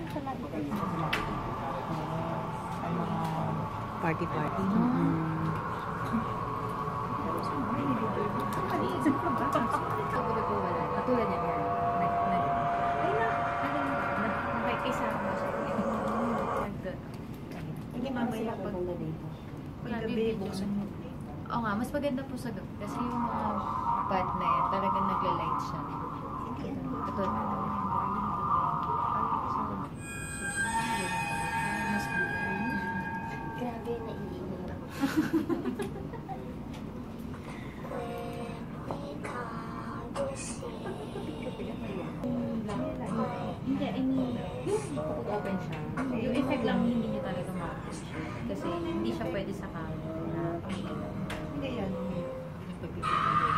Party-party. Katulad niya yan. Nakikisama siya. Hindi mamaya pag gabi, buksan mo. Oo nga, mas maganda po sa gabi. Kasi yung mga pad na yan, talagang nagla-light siya. Katulad na. Grabe, naiinig ako. Hindi, I mean, open siya. Yung effect lang hindi niya talaga ma-appreciate. Kasi hindi siya pwede sa camera na Hindi yan.